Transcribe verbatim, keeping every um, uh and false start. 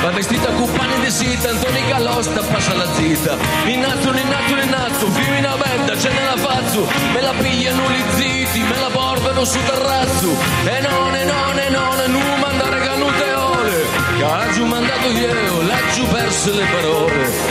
La vestita con panni di sita, Antoni Calosta passa la zita. L'inazzo, l'inazzo, l'inazzo, fino in aventa, c'è nella fazzo. Me la pigliano li zitti, me la portano su terrazzo. E non, e non, e non, e non mandare canute ole. Che ha giù mandato io, l'ha giù perso le parole.